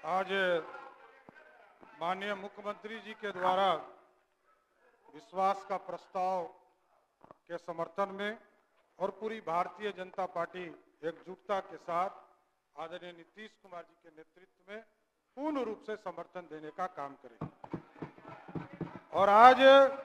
आज माननीय मुख्यमंत्री जी के द्वारा विश्वास का प्रस्ताव के समर्थन में और पूरी भारतीय जनता पार्टी एकजुटता के साथ आदरणीय नीतीश कुमार जी के नेतृत्व में पूर्ण रूप से समर्थन देने का काम करेंगे। और आज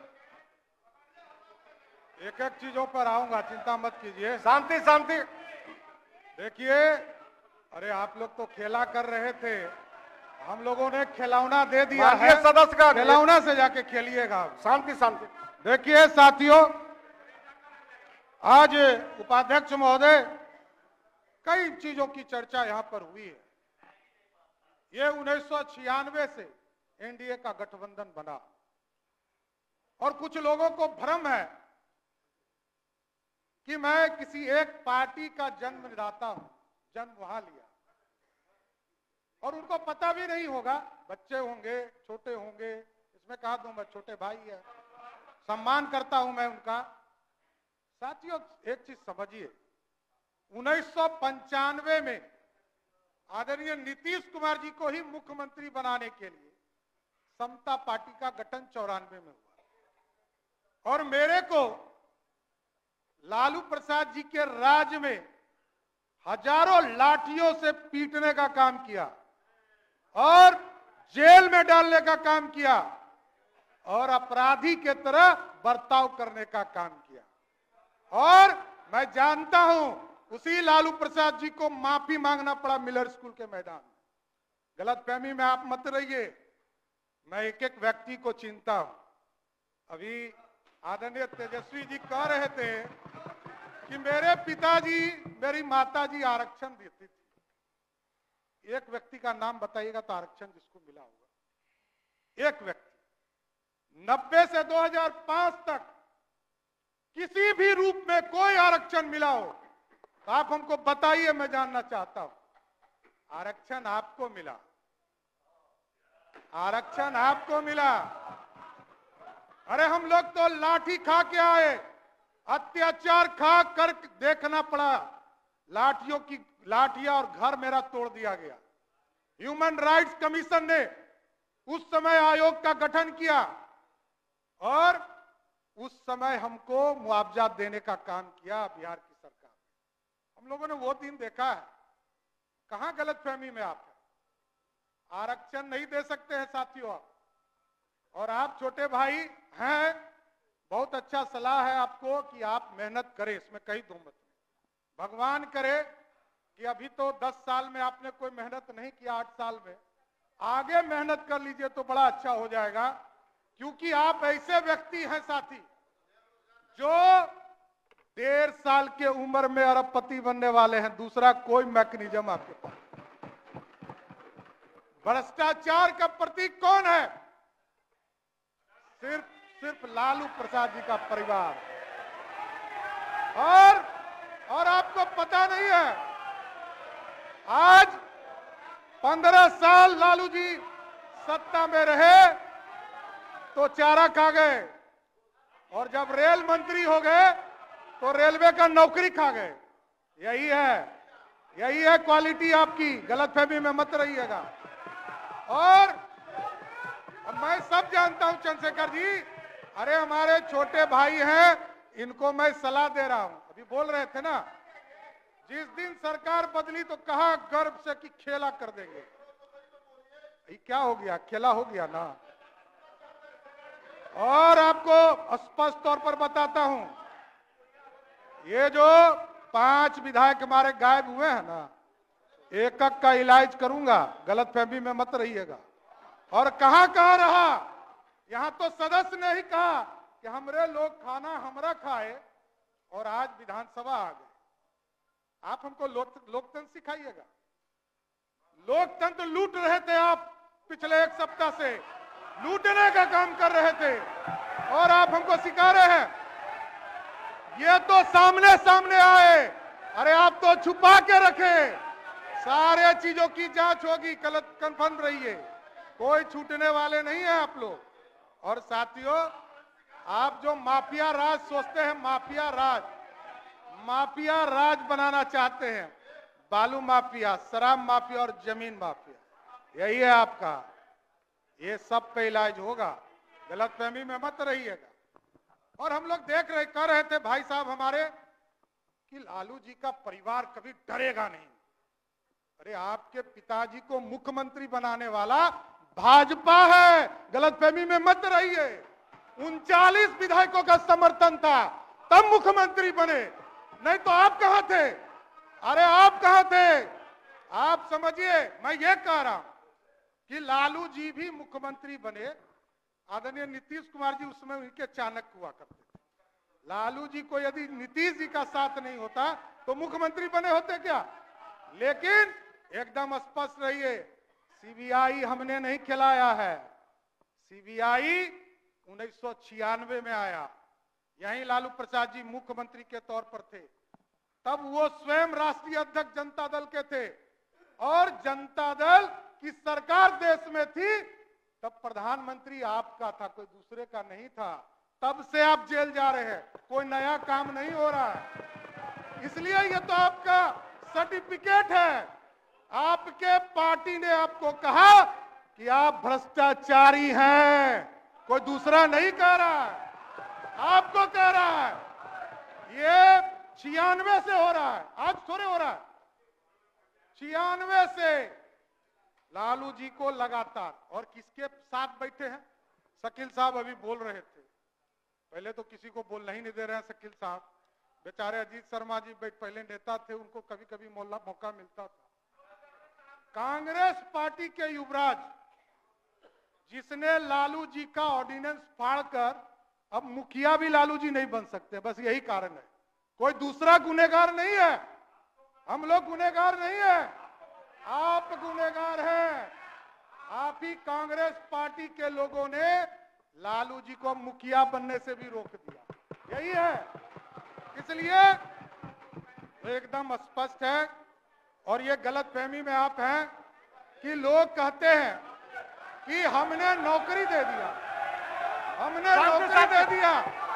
एक एक चीजों पर आऊंगा, चिंता मत कीजिए। शांति शांति। देखिए, अरे आप लोग तो खेला कर रहे थे, हम लोगों ने खिलौना दे दिया है। सदस्य का खिलौना से जाके खेलिएगा। शांति शांति। देखिए साथियों, आज उपाध्यक्ष महोदय कई चीजों की चर्चा यहां पर हुई है। ये 1996 से एनडीए का गठबंधन बना और कुछ लोगों को भ्रम है कि मैं किसी एक पार्टी का जन्मदाता हूं, जन्म वहां लिया, और उनको पता भी नहीं होगा। बच्चे होंगे, छोटे होंगे, इसमें कहा दूं मैं, छोटे भाई है, सम्मान करता हूं मैं उनका। साथियों, एक चीज समझिए, 1995 में आदरणीय नीतीश कुमार जी को ही मुख्यमंत्री बनाने के लिए समता पार्टी का गठन 94 में हुआ और मेरे को लालू प्रसाद जी के राज में हजारों लाठियों से पीटने का काम किया और जेल में डालने का काम किया और अपराधी के तरह बर्ताव करने का काम किया। और मैं जानता हूं उसी लालू प्रसाद जी को माफी मांगना पड़ा मिलर स्कूल के मैदान में। गलतफहमी में आप मत रहिए, मैं एक एक व्यक्ति को चिंता हूं। अभी आदरणीय तेजस्वी जी कह रहे थे कि मेरे पिताजी, मेरी माताजी आरक्षण देती थी। एक व्यक्ति का नाम बताइएगा तो आरक्षण जिसको मिला होगा, एक व्यक्ति। 90 से 2005 तक किसी भी रूप में कोई आरक्षण मिला हो तो आप हमको बताइए, मैं जानना चाहता हूं। आरक्षण आपको मिला, आरक्षण आपको मिला। अरे हम लोग तो लाठी खा के आए, अत्याचार खा कर देखना पड़ा, लाठियां और घर मेरा तोड़ दिया गया। ह्यूमन राइट्स कमीशन ने उस समय आयोग का गठन किया और उस समय हमको मुआवजा देने का काम किया बिहार की सरकार ने। हम लोगों ने वो दिन देखा है। कहां गलतफहमी में आप हैं? आरक्षण नहीं दे सकते हैं साथियों आप। और आप छोटे भाई हैं, बहुत अच्छा सलाह है आपको कि आप मेहनत करें, इसमें कहीं दो मत नहीं। भगवान करे कि अभी तो 10 साल में आपने कोई मेहनत नहीं किया, 8 साल में आगे मेहनत कर लीजिए तो बड़ा अच्छा हो जाएगा। क्योंकि आप ऐसे व्यक्ति हैं साथी जो 1.5 साल के उम्र में अरबपति बनने वाले हैं। दूसरा कोई मैकेनिज्म आपके पास। भ्रष्टाचार का प्रतीक कौन है? सिर्फ लालू प्रसाद जी का परिवार। और आपको पता नहीं है, आज 15 साल लालू जी सत्ता में रहे तो चारा खा गए, और जब रेल मंत्री हो गए तो रेलवे का नौकरी खा गए। यही है क्वालिटी आपकी। गलतफहमी में मत रहिएगा। और मैं सब जानता हूं चंद्रशेखर जी, अरे हमारे छोटे भाई हैं, इनको मैं सलाह दे रहा हूं। अभी बोल रहे थे ना, जिस दिन सरकार बदली तो कहा गर्व से कि खेला कर देंगे। ये क्या हो गया? खेला हो गया ना। और आपको स्पष्ट तौर पर बताता हूं, ये जो 5 विधायक हमारे गायब हुए हैं ना, एक एक का इलाज करूंगा, गलतफहमी में मत रहिएगा। और कहां रहा, यहां तो सदस्य ने ही कहा कि हमरे लोग खाना हमरा खाए, और आज विधानसभा आ गए। आप हमको लोकतंत्र सिखाइएगा। लोकतंत्र लूट रहे थे आप, पिछले 1 सप्ताह से लूटने का काम कर रहे थे और आप हमको सिखा रहे हैं। ये तो सामने आए, अरे आप तो छुपा के रखे। सारे चीजों की जांच होगी, कन्फर्म रहिए, कोई छूटने वाले नहीं है आप लोग। और साथियों, आप जो माफिया राज सोचते हैं, माफिया राज बनाना चाहते हैं, बालू माफिया, शराब माफिया और जमीन माफिया, यही है आपका, ये सब पे इलाज होगा, गलतफहमी में मत रहिएगा। और हम लोग देख रहे कर रहे थे भाई साहब हमारे कि लालू जी का परिवार कभी डरेगा नहीं। अरे आपके पिताजी को मुख्यमंत्री बनाने वाला भाजपा है, गलतफहमी में मत रहिए। 39 विधायकों का समर्थन था तब मुख्यमंत्री बने, नहीं तो आप कहां थे? अरे आप कहां थे? आप समझिए, मैं ये कह रहा हूं कि लालू जी भी मुख्यमंत्री बने, आदरणीय नीतीश कुमार जी उसमें उनके चाणक हुआ करते थे। लालू जी को यदि नीतीश जी का साथ नहीं होता तो मुख्यमंत्री बने होते क्या? लेकिन एकदम स्पष्ट रहिए, सीबीआई हमने नहीं खिलाया है। सीबीआई 1996 में आया, यहीं लालू प्रसाद जी मुख्यमंत्री के तौर पर थे, तब वो स्वयं राष्ट्रीय अध्यक्ष जनता दल के थे और जनता दल की सरकार देश में थी, तब प्रधानमंत्री आपका था, कोई दूसरे का नहीं था। तब से आप जेल जा रहे हैं, कोई नया काम नहीं हो रहा है। इसलिए ये तो आपका सर्टिफिकेट है। आपके पार्टी ने आपको कहा कि आप भ्रष्टाचारी हैं, कोई दूसरा नहीं कह रहा है, आपको कह रहा है। ये 96 से हो रहा है, आज थोड़े हो रहा है। 96 से लालू जी को लगातार, और किसके साथ बैठे हैं? शकील साहब अभी बोल रहे थे, पहले तो किसी को बोलना ही नहीं दे रहे हैं शकील साहब, बेचारे अजीत शर्मा जी पहले नेता थे, उनको कभी कभी मौका मिलता था। कांग्रेस पार्टी के युवराज जिसने लालू जी का ऑर्डिनेंस फाड़कर, अब मुखिया भी लालू जी नहीं बन सकते, बस यही कारण है, कोई दूसरा गुनहगार नहीं है। हम लोग गुनहगार नहीं है, आप गुनहगार हैं। आप ही कांग्रेस पार्टी के लोगों ने लालू जी को मुखिया बनने से भी रोक दिया, यही है। इसलिए एकदम स्पष्ट है, और ये गलतफहमी में आप हैं कि लोग कहते हैं कि हमने नौकरी दे दिया, हमने नौकरी दे दिया,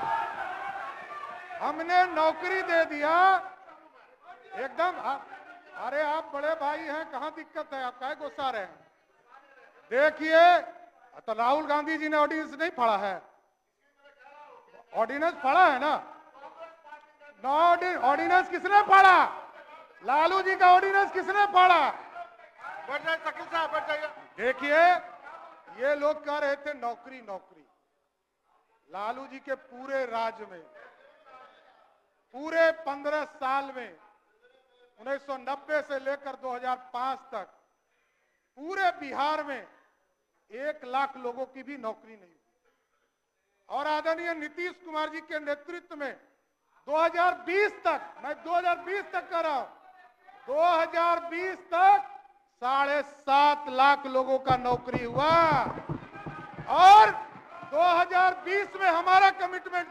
हमने नौकरी दे दिया। एकदम अरे आप बड़े भाई हैं, कहां दिक्कत है? आप काहे गुस्सा रहे हैं? देखिए, तो राहुल गांधी जी ने ऑर्डिनेंस नहीं फाड़ा है, ऑर्डिनेंस फाड़ा है ना? ऑर्डिनेंस किसने फाड़ा? लालू जी का ऑर्डिनेंस किसने फाड़ा? बैठ जाइए शकील साहब, बैठ जाइए। देखिए, ये लोग कह रहे थे नौकरी नौकरी। लालू जी के पूरे राज्य में, पूरे 15 साल में, 1990 से लेकर 2005 तक पूरे बिहार में 1 लाख लोगों की भी नौकरी नहीं हुई। और आदरणीय नीतीश कुमार जी के नेतृत्व में 2020 तक, मैं 2020 तक कर रहा हूं, 2020 तक 7.5 लाख लोगों का नौकरी हुआ। और 2020 में हमारा कमिटमेंट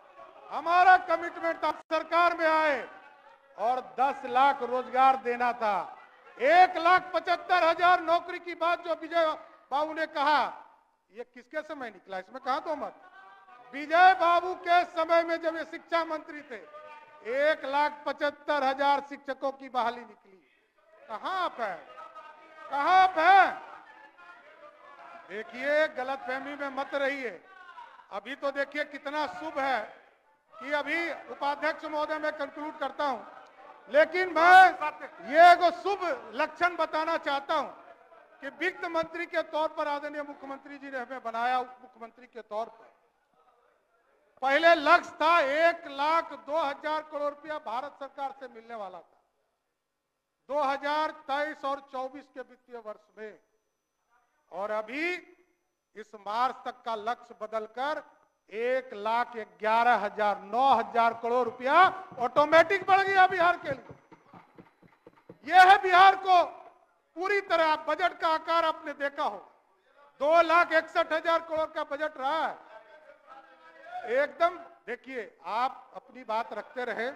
था, सरकार में आए और 10 लाख रोजगार देना था। 1,75,000 नौकरी की बात जो विजय बाबू ने कहा, ये किसके समय निकला? इसमें कहा तो मत। विजय बाबू के समय में जब ये शिक्षा मंत्री थे, 1,75,000 शिक्षकों की बहाली निकली। कहां आप हैं? कहां आप हैं? देखिए, गलतफहमी में मत रहिए। अभी तो देखिए कितना शुभ है कि अभी उपाध्यक्ष महोदय मैं कंक्लूड करता हूं, लेकिन मैं ये एगो शुभ लक्षण बताना चाहता हूं कि वित्त मंत्री के तौर पर आदरणीय मुख्यमंत्री जी ने हमें बनाया, उप मुख्यमंत्री के तौर पर। पहले लक्ष्य था 1,02,000 करोड़ रुपया भारत सरकार से मिलने वाला था 2023 और 24 के वित्तीय वर्ष में, और अभी इस मार्च तक का लक्ष्य बदलकर 1,11,000 9,000 करोड़ रुपया ऑटोमेटिक बढ़ गया बिहार के लिए। यह है बिहार को पूरी तरह, बजट का आकार आपने देखा हो, 2,61,000 करोड़ का बजट रहा है। एकदम देखिए, आप अपनी बात रखते रहे।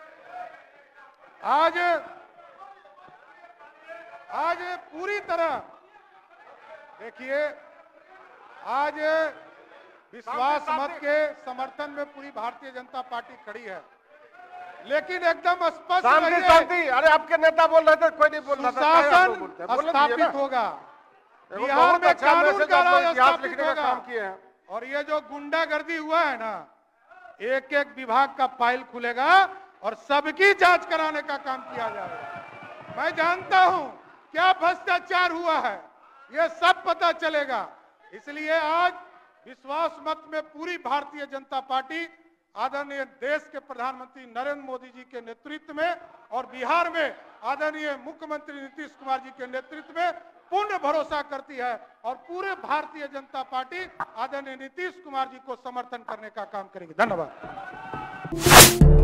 आज पूरी तरह देखिए, आज विश्वास मत के समर्थन में पूरी भारतीय जनता पार्टी खड़ी है, लेकिन एकदम स्पष्ट शांति। अरे आपके नेता बोल रहे थे, कोई नहीं बोल रहा था। शासन स्थापित होगा, बिहार में कानून का राज स्थापित का होगा। काम किए हैं। और ये जो गुंडागर्दी हुआ है ना, एक एक विभाग का फाइल खुलेगा और सबकी जांच कराने का काम किया जाएगा। मैं जानता हूं क्या भ्रष्टाचार हुआ है, ये सब पता चलेगा। इसलिए आज विश्वास मत में पूरी भारतीय जनता पार्टी आदरणीय देश के प्रधानमंत्री नरेंद्र मोदी जी के नेतृत्व में और बिहार में आदरणीय मुख्यमंत्री नीतीश कुमार जी के नेतृत्व में पूर्ण भरोसा करती है और पूरे भारतीय जनता पार्टी आदरणीय नीतीश कुमार जी को समर्थन करने का काम करेगी। धन्यवाद।